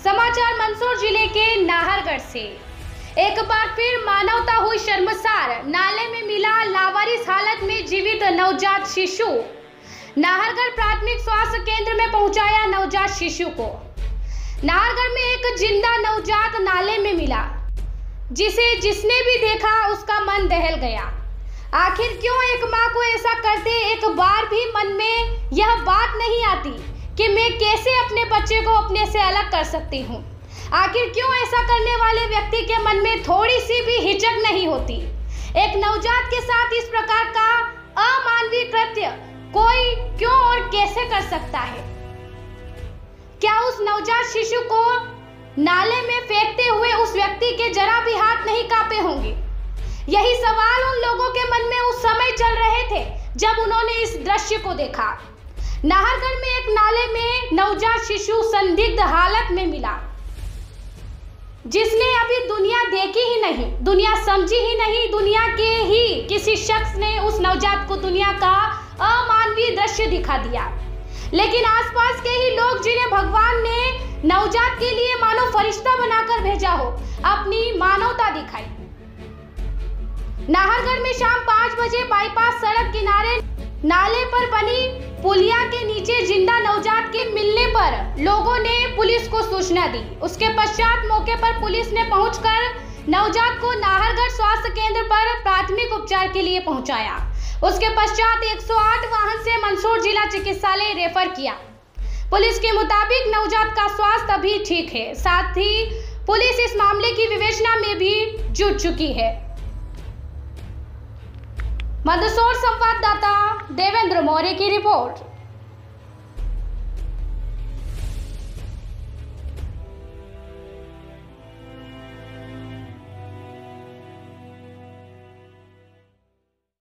समाचार मंदसौर जिले के नाहरगढ़ से। एक बार फिर मानवता हुई शर्मसार। नाले में मिला लावारिस हालत में जीवित नवजात शिशु। नाहरगढ़ प्राथमिक स्वास्थ्य केंद्र में पहुंचाया नवजात शिशु को। नाहरगढ़ में एक जिंदा नवजात नाले में मिला, जिसने भी देखा उसका मन दहल गया। आखिर क्यों एक माँ को ऐसा करते एक बार भी मन में यह बात नहीं आती कि मैं कैसे अपने बच्चे को अपने से अलग कर सकती हूँ। आखिर क्यों ऐसा करने वाले व्यक्ति के मन में थोड़ी सी भी हिचक नहीं होती। एक नवजात के साथ इस प्रकार का अमानवीय कृत्य कोई क्यों और कैसे कर सकता है। क्या उस नवजात शिशु को नाले में फेंकते हुए उस व्यक्ति के जरा भी हाथ नहीं कांपे होंगे। यही सवाल उन लोगों के मन में उस समय चल रहे थे जब उन्होंने इस दृश्य को देखा। नाहरगढ़ में एक नाले में नवजात शिशु संदिग्ध हालत में मिला, जिसने अभी दुनिया देखी ही नहीं, दुनिया समझी ही नहीं। दुनिया के ही किसी शख्स ने उस नवजात को दुनिया का अमानवीय दृश्य दिखा दिया। लेकिन आसपास के ही लोग, जिन्हें भगवान ने नवजात के लिए मानो फरिश्ता बनाकर भेजा हो, अपनी मानवता दिखाई। नाहरगढ़ में शाम 5 बजे बाईपास सड़क किनारे नाले पर बनी पुलिया के नीचे जिंदा नवजात के मिलने पर लोगों ने पुलिस को सूचना दी। उसके पश्चात मौके पर पुलिस ने पहुंचकर नवजात को नाहरगढ़ स्वास्थ्य केंद्र पर प्राथमिक उपचार के लिए पहुंचाया। उसके पश्चात 108 वाहन से मंदसौर जिला चिकित्सालय रेफर किया। पुलिस के मुताबिक नवजात का स्वास्थ्य अभी ठीक है। साथ ही पुलिस इस मामले की विवेचना में भी जुट चुकी है। मंदसौर संवाददाता देवेंद्र मौर्य की रिपोर्ट।